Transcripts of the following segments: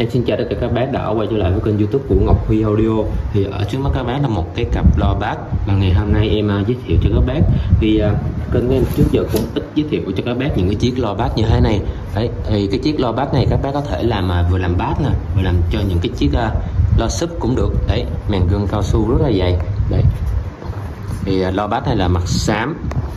Em xin chào tất cả các bác đã quay trở lại với kênh YouTube của Ngọc Huy Audio. Thì ở trước mắt các bác là một cái cặp loa bass và ngày hôm nay em giới thiệu cho các bác. Vì kênh của em trước giờ cũng ít giới thiệu cho các bác những cái chiếc loa bass như thế này. Đấy, thì cái chiếc loa bass này các bác có thể làm vừa làm bass nè, vừa làm cho những cái chiếc loa sub cũng được. Đấy, màng gân cao su rất là dày. Đấy, thì loa bass này là mặt xám.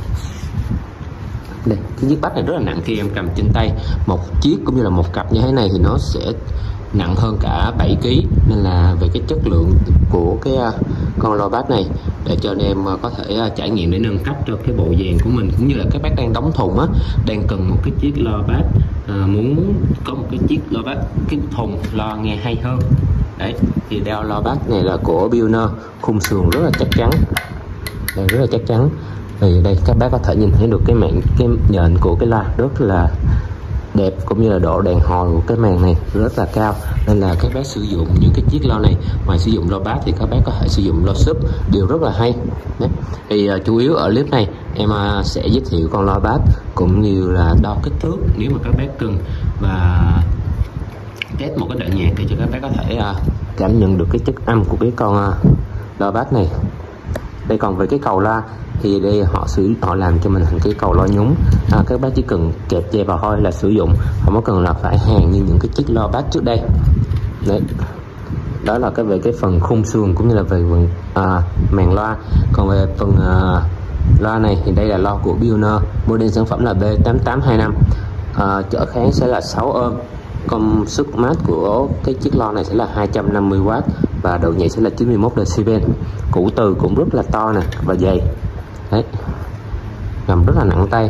Đây, cái chiếc bass này rất là nặng, khi em cầm trên tay một chiếc cũng như là một cặp như thế này thì nó sẽ nặng hơn cả 7 kg, nên là về cái chất lượng của cái con loa bass này để cho anh em có thể trải nghiệm để nâng cấp cho cái bộ dàn của mình, cũng như là các bác đang đóng thùng á, đang cần một cái chiếc loa bass, muốn có một cái chiếc loa bass cái thùng loa nghe hay hơn. Đấy, thì đeo loa bass này là của Pioneer, khung sườn rất là chắc chắn. Đây, rất là chắc chắn. Thì đây các bác có thể nhìn thấy được cái nhện của cái loa rất là đẹp, cũng như là độ đàn hồi của cái màng này rất là cao, nên là các bác sử dụng những cái chiếc loa này, ngoài sử dụng loa bass thì các bác có thể sử dụng loa sub, đều rất là hay. Đấy. Thì chủ yếu ở clip này em sẽ giới thiệu con loa bass cũng như là đo kích thước nếu mà các bác cần, và test một cái đoạn nhạc để cho các bác có thể cảm nhận được cái chất âm của cái con loa bass này. Đây, còn về cái cầu loa thì đây họ làm cho mình thành cái cầu loa nhúng, các bác chỉ cần kẹp dây vào thôi là sử dụng, không có cần là phải hàn như những cái chiếc loa bass trước đây. Đấy, đó là về cái phần khung sườn cũng như là về phần màng loa. Còn về phần loa này thì đây là loa của Pioneer, model sản phẩm là B8825, trở kháng sẽ là 6 ohm, công suất mát của cái chiếc loa này sẽ là 250W và độ nhạy sẽ là 91 decibel. Củ từ cũng rất là to nè và dày. Đấy, gầm rất là nặng tay.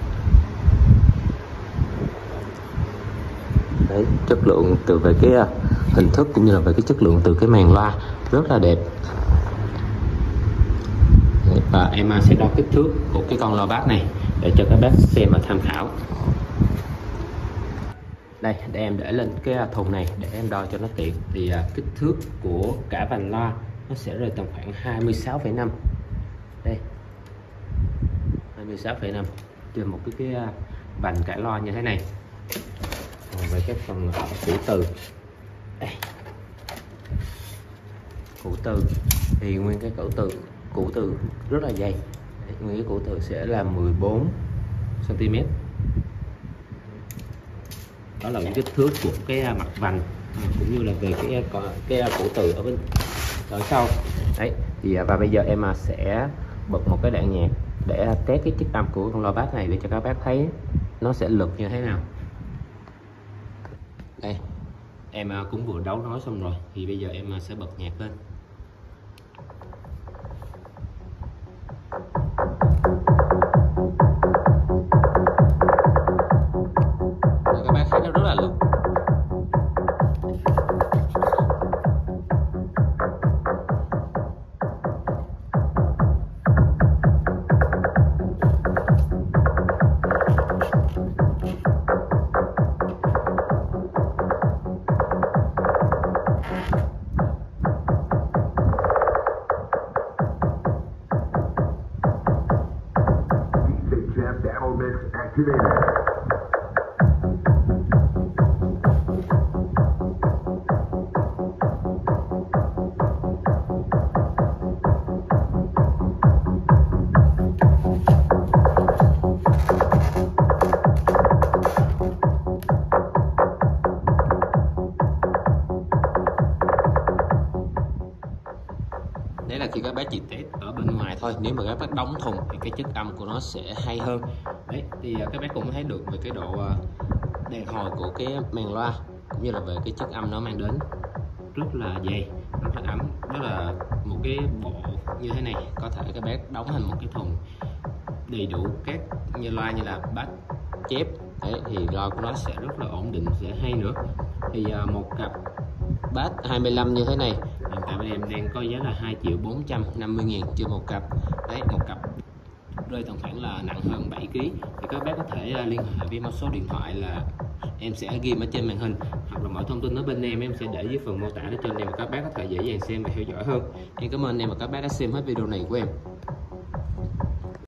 Đấy, chất lượng từ về cái hình thức cũng như là về cái chất lượng từ cái màng loa rất là đẹp. Đấy, và em sẽ đo kích thước của cái con loa bass này để cho các bác xem và tham khảo. Đây, để em để lên cái thùng này để em đo cho nó tiện. Thì kích thước của cả vành loa nó sẽ rơi tầm khoảng 26,5. Đây, 26,5 trên một cái vành cả loa như thế này. Còn về cái phần củ từ, đây, củ từ thì nguyên cái củ từ rất là dày. Đấy, nguyên cái củ từ sẽ là 14 cm. Đó là những kích thước của cái mặt vành cũng như là về cái củ từ ở bên sau. Đấy, thì và bây giờ em sẽ bật một cái đoạn nhạc để test cái chất âm của con loa bass này để cho các bác thấy nó sẽ lực như thế nào. Đây, em cũng vừa đấu nói xong rồi, thì bây giờ em sẽ bật nhạc lên. Các bác thấy nó rất là lực. Đấy là khi các bác chỉ test ở bên ngoài thôi, nếu mà các bác đóng thùng thì cái chất âm của nó sẽ hay hơn. Đấy, thì các bác cũng thấy được về cái độ đàn hồi của cái màng loa cũng như là về cái chất âm nó mang đến rất là dày, rất là ấm. Đó là một cái bộ như thế này có thể các bác đóng thành một cái thùng đầy đủ các như loa như là bass, chép. Đấy, thì loa của nó sẽ rất là ổn định, sẽ hay nữa. Thì một cặp bass 25 như thế này hiện tại bên em đang có giá là 2.450.000 trên một cặp. Đấy, một cặp rơi tầm khoảng là nặng hơn 7 kg. Thì các bác có thể liên hệ với một số điện thoại là em sẽ ghi ở trên màn hình, hoặc là mọi thông tin ở bên em sẽ để dưới phần mô tả để cho anh em và các bác có thể dễ dàng xem và theo dõi hơn. Em cảm ơn anh em và các bác đã xem hết video này của em.